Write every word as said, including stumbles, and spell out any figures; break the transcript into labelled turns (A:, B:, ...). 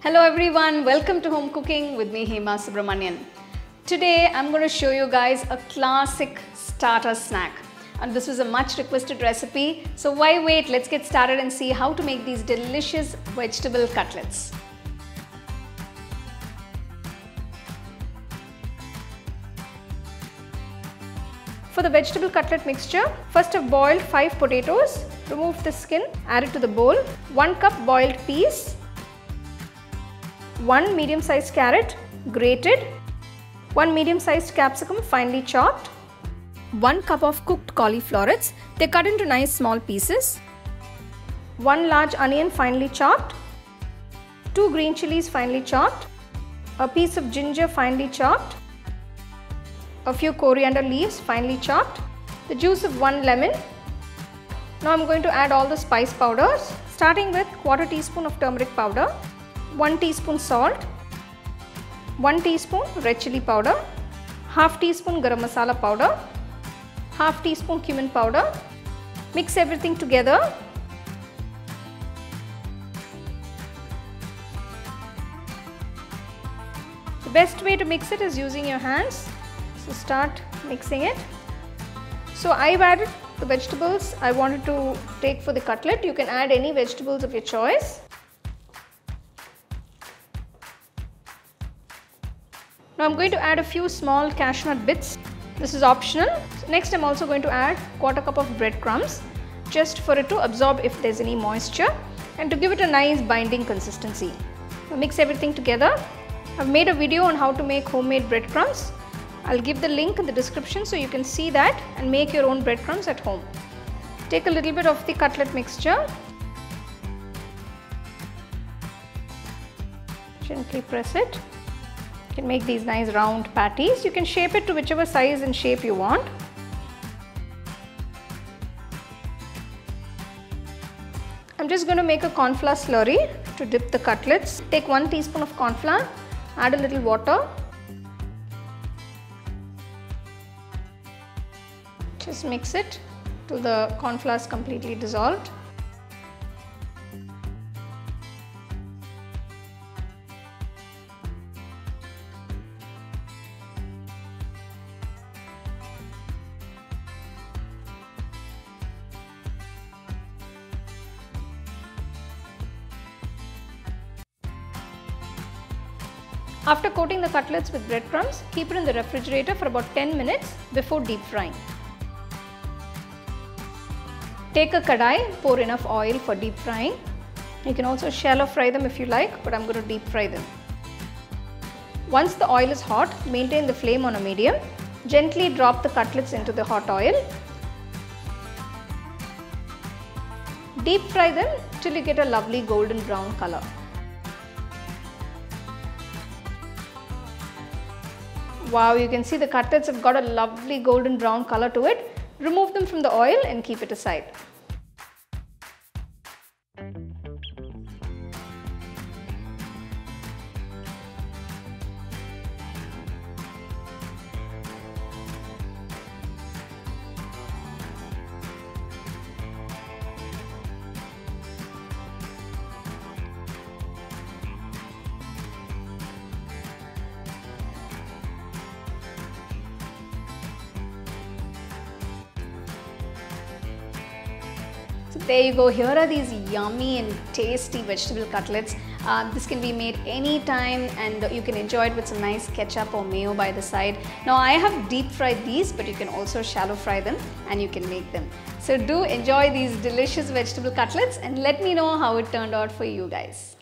A: Hello everyone, welcome to Home Cooking with me Hema Subramanian. Today I'm going to show you guys a classic starter snack, and this was a much requested recipe. So why wait, let's get started and see how to make these delicious vegetable cutlets. For the vegetable cutlet mixture, first I've boiled five potatoes, remove the skin, add it to the bowl, one cup boiled peas, one medium sized carrot grated, one medium sized capsicum finely chopped, one cup of cooked cauliflowers, they cut into nice small pieces, one large onion finely chopped, two green chilies finely chopped, a piece of ginger finely chopped, a few coriander leaves finely chopped, the juice of one lemon. Now I'm going to add all the spice powders, starting with quarter teaspoon of turmeric powder, one teaspoon salt, one teaspoon red chili powder, half teaspoon garam masala powder, half teaspoon cumin powder. Mix everything together. The best way to mix it is using your hands. So start mixing it. So I've added the vegetables I wanted to take for the cutlet. You can add any vegetables of your choice. Now I'm going to add a few small cashew nut bits. This is optional. So next I'm also going to add quarter cup of breadcrumbs, just for it to absorb if there's any moisture and to give it a nice binding consistency. Now mix everything together. I've made a video on how to make homemade breadcrumbs. I'll give the link in the description so you can see that and make your own breadcrumbs at home. Take a little bit of the cutlet mixture. Gently press it. You can make these nice round patties. You can shape it to whichever size and shape you want. I'm just going to make a corn flour slurry to dip the cutlets. Take one teaspoon of corn flour, add a little water. Just mix it till the corn flour is completely dissolved. After coating the cutlets with breadcrumbs, keep it in the refrigerator for about ten minutes before deep frying. Take a kadai, pour enough oil for deep frying. You can also shallow fry them if you like, but I'm going to deep fry them. Once the oil is hot, maintain the flame on a medium. Gently drop the cutlets into the hot oil. Deep fry them till you get a lovely golden brown color. Wow, you can see the cutlets have got a lovely golden brown color to it. Remove them from the oil and keep it aside. So there you go, here are these yummy and tasty vegetable cutlets. Uh, this can be made anytime and you can enjoy it with some nice ketchup or mayo by the side. Now I have deep fried these, but you can also shallow fry them and you can make them. So do enjoy these delicious vegetable cutlets and let me know how it turned out for you guys.